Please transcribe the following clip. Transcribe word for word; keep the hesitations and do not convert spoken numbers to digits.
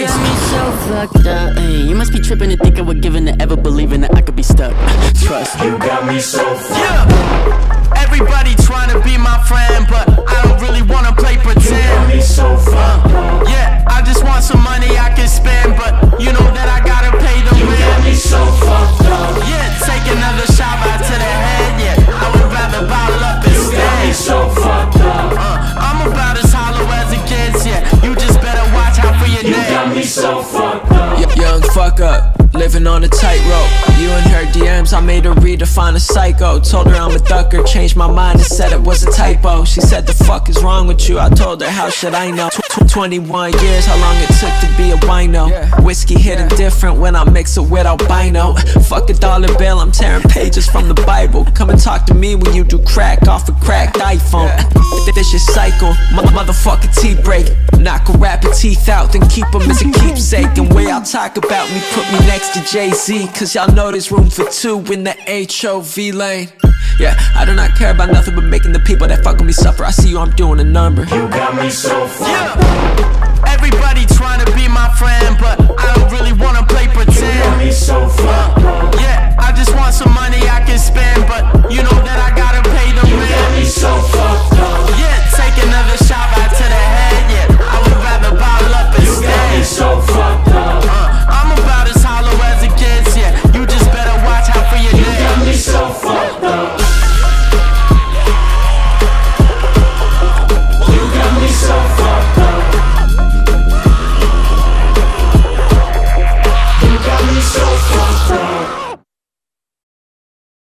You got me so fucked up. Hey, you must be tripping to think I would give in to ever believing that I could be stuck. Trust. You got me so fucked. Yeah. Everybody trying to be my friend, but I don't really wanna play pretend. You got me so fucked up. Yeah, I just want some money I can spend, but you know that I gotta pay the You rent. got me so fucked up. Yeah, take another shot out to the head. Yeah, I would rather bottle up You got me instead. so fucked up. Uh, I'm about as hollow as it gets. Yeah, you just better watch out for your You neck. got me so fucked up. Y young fuck up, living on a tightrope. You and her D Ms, I made her redefine a psycho. Told her I'm a ducker, changed my mind and said it was a typo. She said the fuck is wrong with you, I told her how should I know. Twenty-one years, how long it took to be a wino. Whiskey hitting different when I mix it with albino. Fuck a dollar bill, I'm tearing pages from the Bible. Come and talk to me when you do crack off a cracked iPhone. This your cycle, my motherfucking teeth break. Knock a rapper teeth out, then keep them as a keepsake. And way I'll talk about me, put me next to Jay-Z, cause y'all know there's room for two in the H O V lane. Yeah, I do not care about nothing but making the people that fuck with me suffer. I see you, I'm doing a number. You got me so fucked up. Yeah. Everybody trying to be my friend, but I don't really wanna play You got pretend. me so fucked